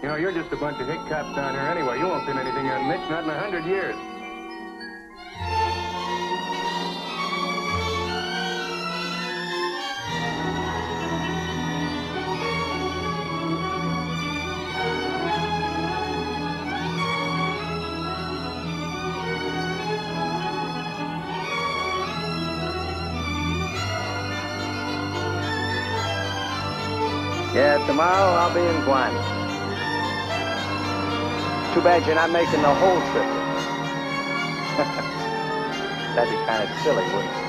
You know, you're just a bunch of hick cops down here anyway. You won't pin anything on Mitch, not in 100 years. Yeah, tomorrow I'll be in Guam. Too bad you're not making the whole trip. That'd be kind of silly, wouldn't it?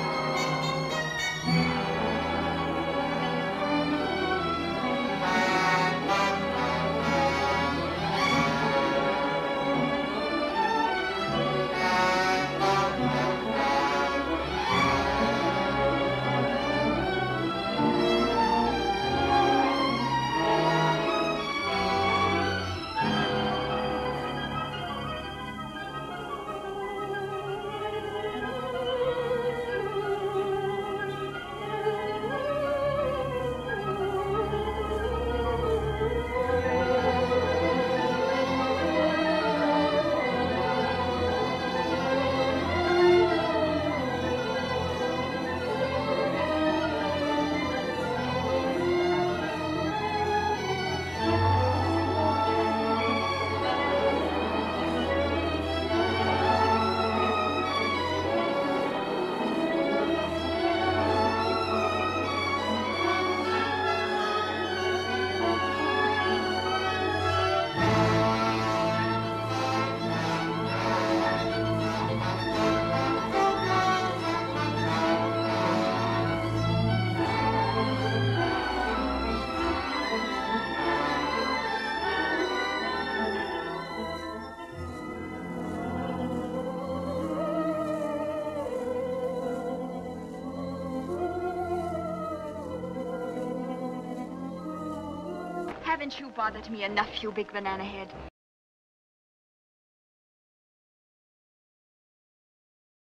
Haven't you bothered me enough, you big banana head?